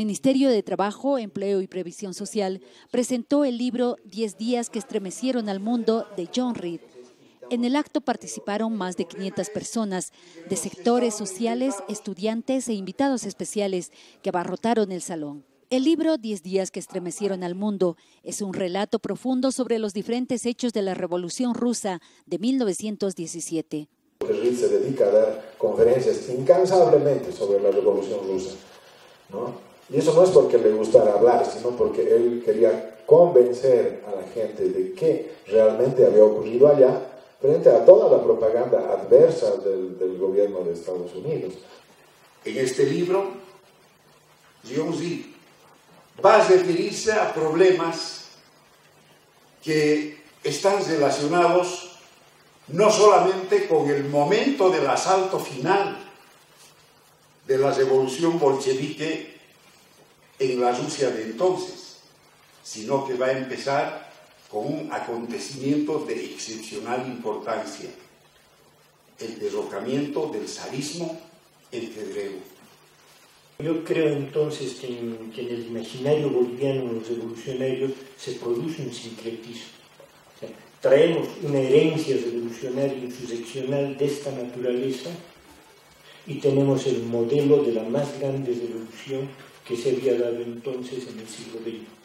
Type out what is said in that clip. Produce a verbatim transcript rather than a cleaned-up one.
Ministerio de Trabajo, Empleo y Previsión Social presentó el libro Diez días que estremecieron al mundo de John Reed. En el acto participaron más de quinientas personas de sectores sociales, estudiantes e invitados especiales que abarrotaron el salón. El libro Diez días que estremecieron al mundo es un relato profundo sobre los diferentes hechos de la Revolución Rusa de mil novecientos diecisiete. Reed se dedica a dar conferencias incansablemente sobre la Revolución Rusa, ¿no? Y eso no es porque le gustara hablar, sino porque él quería convencer a la gente de qué realmente había ocurrido allá frente a toda la propaganda adversa del, del gobierno de Estados Unidos. En este libro, John Reed va a referirse a problemas que están relacionados no solamente con el momento del asalto final de la revolución bolchevique en la Rusia de entonces, sino que va a empezar con un acontecimiento de excepcional importancia, el derrocamiento del zarismo en febrero. Yo creo entonces que en, que en el imaginario boliviano, los revolucionarios, se produce un sincretismo. O sea, traemos una herencia revolucionaria insurreccional de esta naturaleza y tenemos el modelo de la más grande revolución que se había dado entonces en el siglo veinte.